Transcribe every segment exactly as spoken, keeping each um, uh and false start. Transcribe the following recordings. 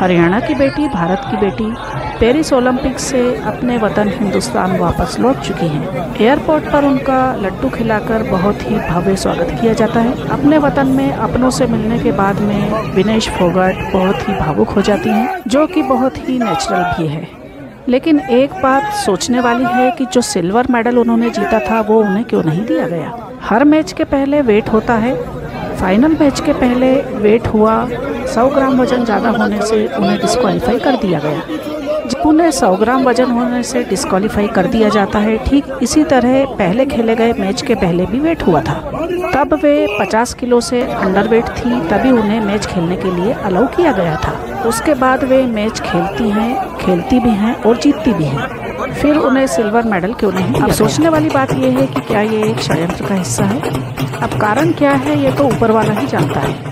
हरियाणा की बेटी, भारत की बेटी पेरिस ओलंपिक्स से अपने वतन हिंदुस्तान वापस लौट चुकी हैं। एयरपोर्ट पर उनका लड्डू खिलाकर बहुत ही भव्य स्वागत किया जाता है। अपने वतन में अपनों से मिलने के बाद में विनेश फोगाट बहुत ही भावुक हो जाती हैं, जो कि बहुत ही नेचुरल भी है। लेकिन एक बात सोचने वाली है कि जो सिल्वर मेडल उन्होंने जीता था वो उन्हें क्यों नहीं दिया गया। हर मैच के पहले वेट होता है। फाइनल मैच के पहले वेट हुआ, सौ ग्राम वजन ज़्यादा होने से उन्हें डिस्क्वालीफाई कर दिया गया। जब उन्हें सौ ग्राम वजन होने से डिस्क्वालीफाई कर दिया जाता है, ठीक इसी तरह पहले खेले गए मैच के पहले भी वेट हुआ था। तब वे पचास किलो से अंडरवेट थी, तभी उन्हें मैच खेलने के लिए अलाउ किया गया था। उसके बाद वे मैच खेलती हैं, खेलती भी हैं और जीतती भी हैं। फिर उन्हें सिल्वर मेडल क्यों नहीं। अब सोचने वाली बात यह है कि क्या ये एक षड्यंत्र का हिस्सा है। अब कारण क्या है ये तो ऊपर वाला ही जानता है।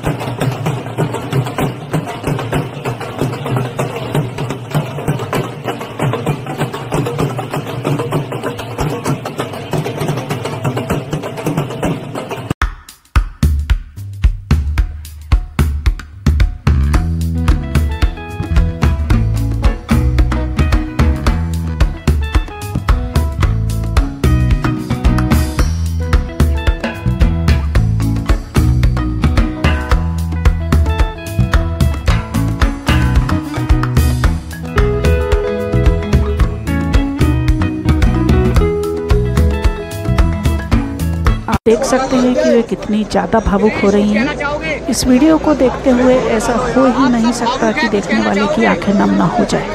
देख सकते हैं कि वे कितनी ज़्यादा भावुक हो रही हैं। इस वीडियो को देखते हुए ऐसा हो ही नहीं सकता कि देखने वाले की आंखें नम ना हो जाए।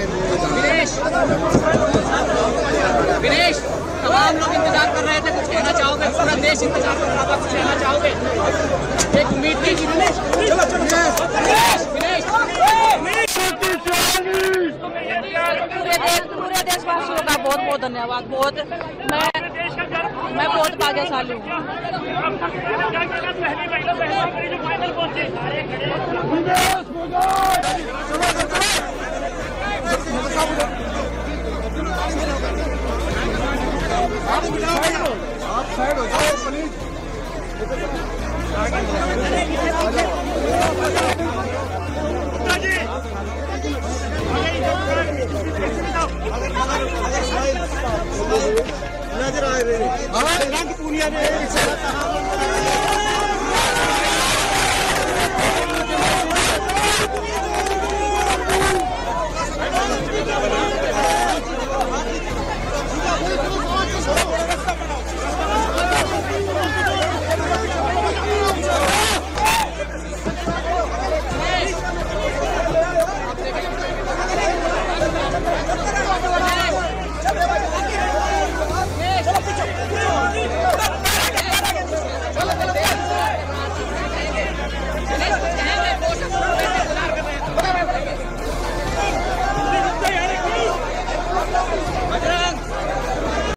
विनेश, तमाम लोग इंतजार कर रहे थे, कुछ कहना चाहोगे? पूरा देश इंतजार कर रहा था, कुछ कहना चाहोगे? एक उम्मीद थी कि विनेश, विनेश, विनेश, पूरे देशवासियों का बहुत बहुत धन्यवाद। बहुत मैं मैं बहुत भाग्यशाली हूँ। आप साइड हो जाओ प्लीज। नजर आ रही है।